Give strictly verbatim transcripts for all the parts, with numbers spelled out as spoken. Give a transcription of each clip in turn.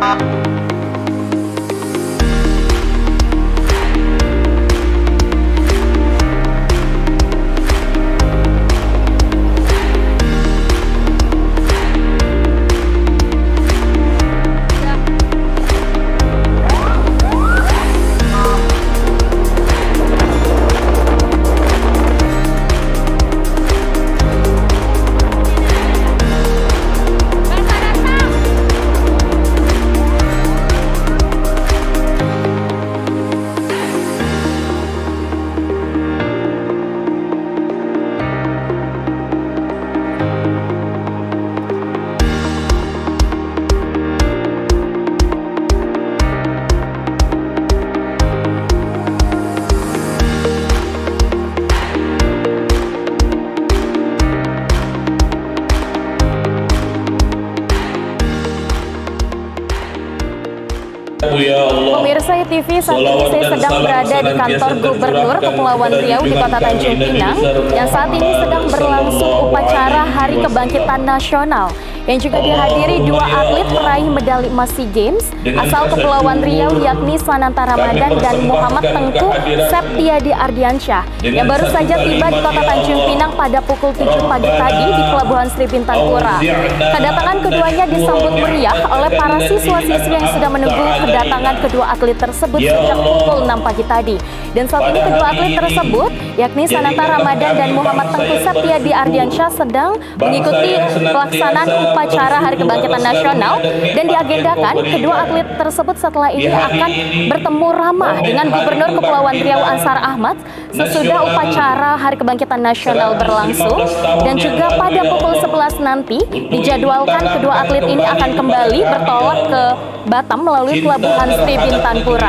Pemirsa Y T V, saat ini saya sedang berada di kantor Gubernur Kepulauan Riau di Kota Tanjung Pinang yang saat ini sedang berlangsung upacara Hari Kebangkitan Nasional yang juga dihadiri dua atlet peraih medali emas SEA Games asal Kepulauan Riau, yakni Sananta Ramadan dan Muhammad Tengku Septiadi Ardiansyah yang baru saja tiba di Kota Tanjung Pinang pada pukul tujuh pagi tadi di Pelabuhan Sri Bintangpura. Kedatangan keduanya disambut meriah oleh para siswa-siswi yang sudah menunggu kedatangan kedua atlet tersebut sejak pukul enam pagi tadi. Dan saat ini kedua atlet tersebut, yakni Sananta Ramadan dan Muhammad Tengku Septiadi Ardiansyah, sedang mengikuti pelaksanaan upacara Hari Kebangkitan Nasional, dan diagendakan kedua atlet tersebut setelah ini akan bertemu ramah dengan Gubernur Kepulauan Riau Ansar Ahmad sesudah upacara Hari Kebangkitan Nasional berlangsung. Dan juga pada pukul sebelas nanti dijadwalkan kedua atlet ini akan kembali bertolak ke Batam melalui Pelabuhan Sri Bintangpura.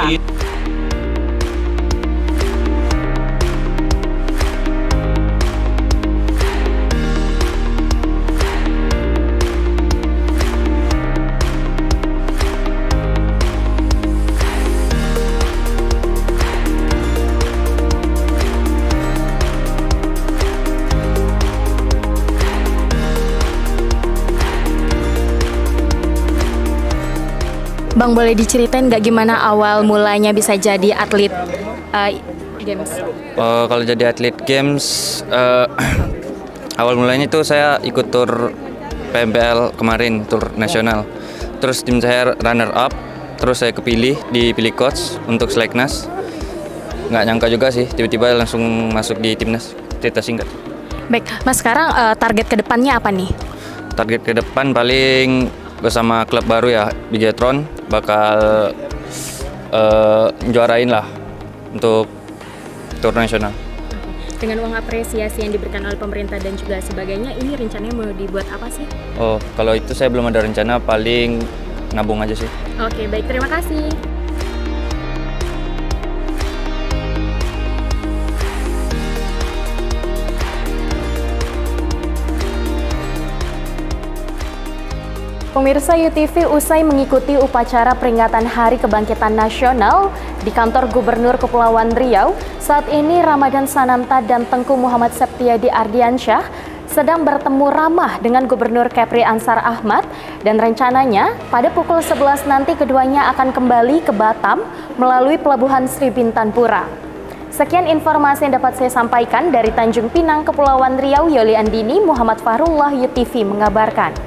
Bang, boleh diceritain nggak gimana awal mulanya bisa jadi atlet uh, games? Uh, kalau jadi atlet games, uh, awal mulanya itu saya ikut tur P M P L kemarin, tur nasional. Terus tim saya runner up, terus saya kepilih, dipilih coach untuk seleknas. Nggak nyangka juga sih, tiba-tiba langsung masuk di timnas cerita singkat. Baik, Mas, sekarang uh, target kedepannya apa nih? Target ke depan paling bersama klub baru ya, Bigetron, bakal uh, juarain lah untuk tur nasional. Dengan uang apresiasi yang diberikan oleh pemerintah dan juga sebagainya, ini rencananya mau dibuat apa sih? Oh, kalau itu saya belum ada rencana, paling nabung aja sih. Oke, baik, terima kasih. Pemirsa Y T V, usai mengikuti upacara peringatan Hari Kebangkitan Nasional di kantor Gubernur Kepulauan Riau, saat ini Ramadan Sananta dan Tengku Muhammad Septiadi Ardiansyah sedang bertemu ramah dengan Gubernur Kepri Ansar Ahmad, dan rencananya pada pukul sebelas nanti keduanya akan kembali ke Batam melalui Pelabuhan Sri Bintangpura. Sekian informasi yang dapat saya sampaikan dari Tanjung Pinang, Kepulauan Riau. Yoli Andini, Muhammad Fahrullah, Y T V mengabarkan.